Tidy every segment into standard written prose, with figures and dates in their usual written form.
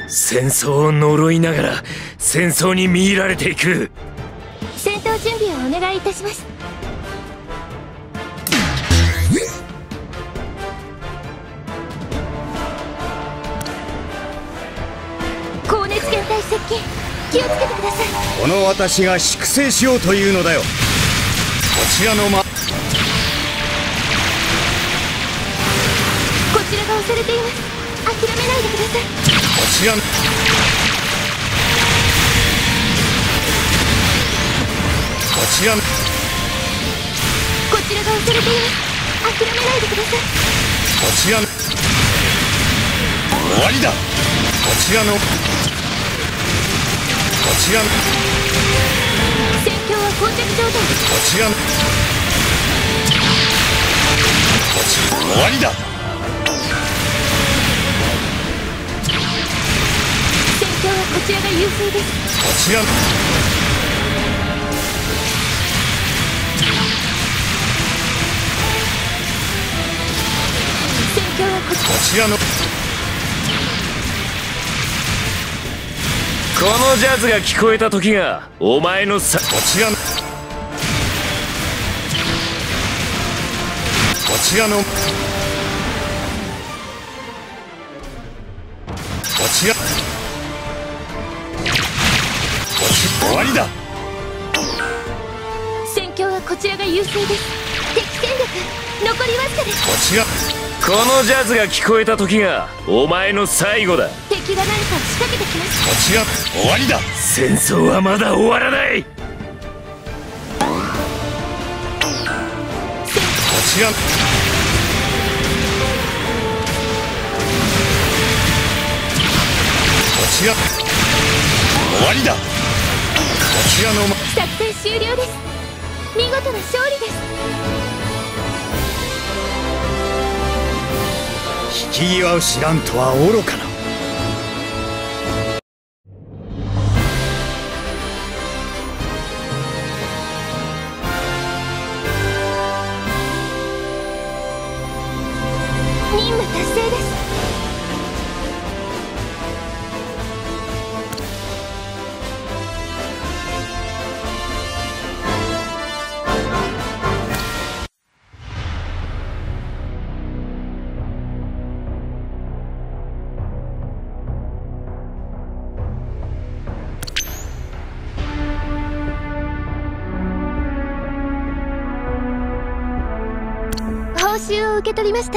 戦争を呪いながら戦争に見入られていく。 戦闘準備をお願いいたします。高熱源体接近、気をつけてください。 この私が粛清しようというのだよ。こちらのこちらが押されています。諦めないでください。 こちらこちらこちらが押されています。諦めないでください。 こちら終わりだ。こちらのこちら戦況は膠着状態です。 こちら終わりだ。 戦況はこちらが優勢です。 こちら戦況はこちらのこのジャズが聞こえた時がお前のさ。 こちらのこちらのこちら終わりだ。 戦況はこちらが優勢です。敵戦力残りわずかです。 こちらこのジャズが聞こえた時がお前の最後だ。 敵が何かを仕掛けてきます。 こちら終わりだ。 戦争はまだ終わらない。 こちらこちら終わりだ。こちらの作戦終了です。見事な勝利です。 引き際を知らんとは愚かな。 任務達成です。報酬を受け取りました。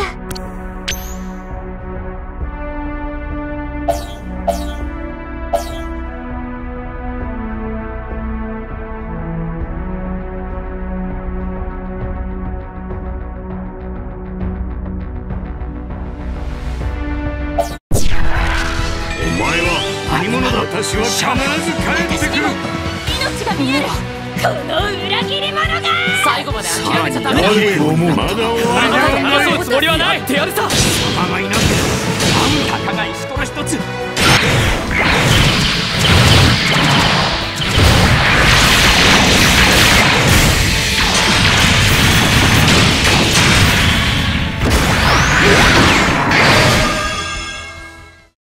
私は必ず帰ってくる。 命が見える。この裏切り者が最後まで諦めちゃダメだ。 まだ終わりだ。 争うつもりはない。手やるさ。 様がいなければたかが石ころ一つ。